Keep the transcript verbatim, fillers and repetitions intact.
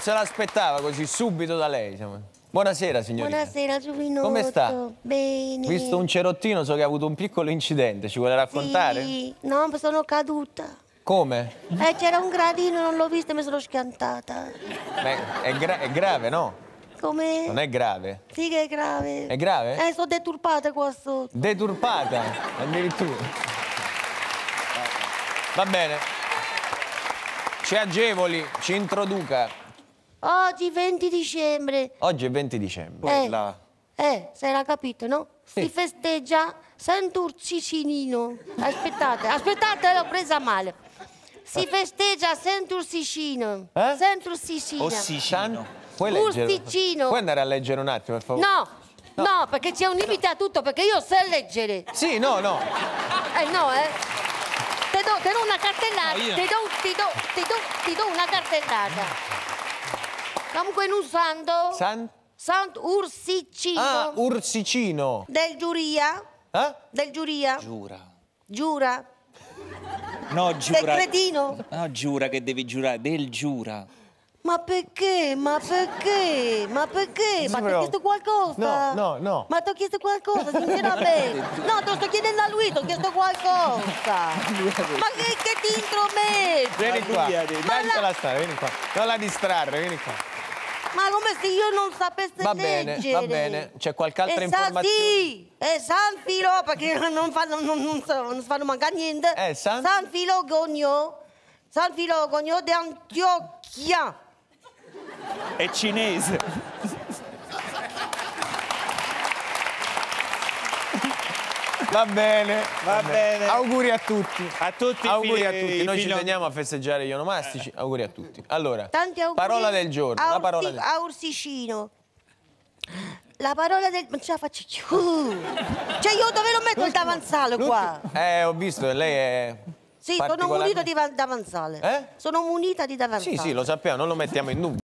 se l'aspettava così subito da lei. Insomma. Buonasera, signorina. Buonasera, Giovinotto. Come sta? Bene. Visto un cerottino, so che ha avuto un piccolo incidente. Ci vuole raccontare? Sì, no, sono caduta. Come? Eh, c'era un gradino, non l'ho visto e mi sono schiantata. Beh, è, gra è grave, no? Come? Non è grave? Sì che è grave. È grave? Eh, sono deturpata qua sotto. Deturpata, addirittura. Va bene. Ci agevoli, ci introduca. Oggi venti dicembre. Oggi è venti dicembre. Eh, Quella. eh, se l'ha capito, no? Sì. Si festeggia Sant'Ursicinino. Aspettate, aspettate, l'ho presa male. Si festeggia Sant'Ursicino. Eh? Sant'Ursicino. Ossicino. Puoi leggere? Ursicino. Puoi andare a leggere un attimo, per favore? No, no, perché c'è un limite a tutto, perché io so leggere. Sì, no, no. Eh no, eh. Ti do, te do una cartellata, No, io- ti do, ti do, ti do, ti do una cartellata. Comunque in un santo, San... Sant'Ursicino. Ah, Ursicino. Del giuria, Eh? del giuria, Giura. giura, No, del giura. cretino. No, giura che devi giurare, del giura. Ma perché? Ma perché? Ma perché? Ma ti ho però- chiesto qualcosa? No, no, no. Ma ti ho chiesto qualcosa, sinceramente? No, te lo sto chiedendo a lui, ti ho chiesto qualcosa. Ma che, che ti intrometti? Vieni Ma qua. lui ha detto- Lasciala stare, vieni qua. Non la distrarre, vieni qua. Ma come se io non sapessi Va bene, leggere? va bene. C'è qualche altra E sa- informazione? Sì, è San Filo, perché non fanno, non, non, so- non si fanno mancare niente. Eh, San? San Filogogno, San Filogogno di Antiochia. È cinese. Va bene. Va bene. Auguri a tutti. A tutti i Auguri figli- a tutti. i Noi ci figli- teniamo a festeggiare gli onomastici. Auguri a tutti. Allora, Tanti auguri parola del giorno. a, La parola Ursi- del... a Ursicino. La parola del... Non ce la faccio più. Cioè io dove lo metto il davanzale qua? Eh, ho visto che lei è... Sì, sono particolarmente- munita di va- davanzale. Eh? Sono munita di davanzale. Sì, sì, lo sappiamo, non lo mettiamo in dubbio.